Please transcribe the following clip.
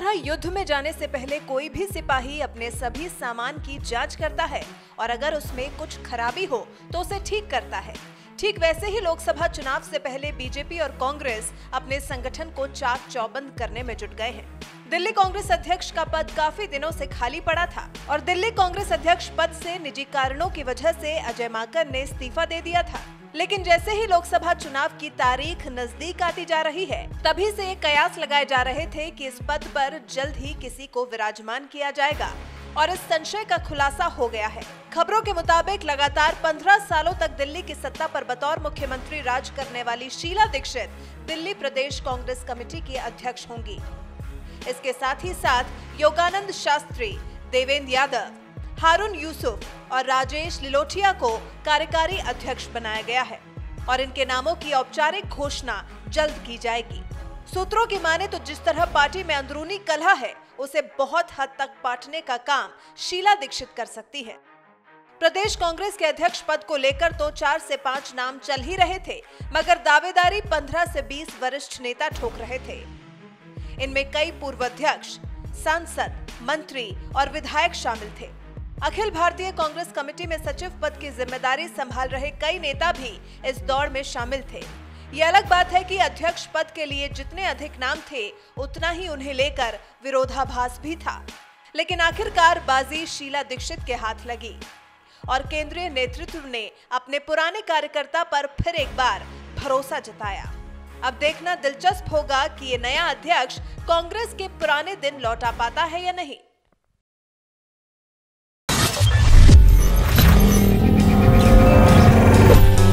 जहां युद्ध में जाने से पहले कोई भी सिपाही अपने सभी सामान की जांच करता है और अगर उसमें कुछ खराबी हो तो उसे ठीक करता है, ठीक वैसे ही लोकसभा चुनाव से पहले बीजेपी और कांग्रेस अपने संगठन को चाक चौबंद करने में जुट गए हैं। दिल्ली कांग्रेस अध्यक्ष का पद काफी दिनों से खाली पड़ा था और दिल्ली कांग्रेस अध्यक्ष पद से निजी कारणों की वजह से अजय माकन ने इस्तीफा दे दिया था। लेकिन जैसे ही लोकसभा चुनाव की तारीख नजदीक आती जा रही है, तभी से कयास लगाए जा रहे थे कि इस पद पर जल्द ही किसी को विराजमान किया जाएगा और इस संशय का खुलासा हो गया है। खबरों के मुताबिक लगातार 15 सालों तक दिल्ली की सत्ता पर बतौर मुख्यमंत्री राज करने वाली शीला दीक्षित दिल्ली प्रदेश कांग्रेस कमेटी की अध्यक्ष होंगी। इसके साथ ही साथ योगानंद शास्त्री, देवेंद्र यादव, हारून यूसुफ और राजेश लिलोटिया को कार्यकारी अध्यक्ष बनाया गया है और इनके नामों की औपचारिक घोषणा जल्द की जाएगी। सूत्रों की माने तो जिस तरह पार्टी में अंदरूनी कलह है, उसे बहुत हद तक पाटने का काम शीला दीक्षित कर सकती है। प्रदेश कांग्रेस के अध्यक्ष पद को लेकर तो 4 से 5 नाम चल ही रहे थे, मगर दावेदारी 15 से 20 वरिष्ठ नेता ठोक रहे थे। इनमें कई पूर्व अध्यक्ष, सांसद, मंत्री और विधायक शामिल थे। अखिल भारतीय कांग्रेस कमेटी में सचिव पद की जिम्मेदारी संभाल रहे कई नेता भी इस दौड़ में शामिल थे। ये अलग बात है कि अध्यक्ष पद के लिए जितने अधिक नाम थे, उतना ही उन्हें लेकर विरोधाभास भी था। लेकिन आखिरकार बाजी शीला दीक्षित के हाथ लगी और केंद्रीय नेतृत्व ने अपने पुराने कार्यकर्ता पर फिर एक बार भरोसा जताया। अब देखना दिलचस्प होगा कि ये नया अध्यक्ष कांग्रेस के पुराने दिन लौटा पाता है या नहीं।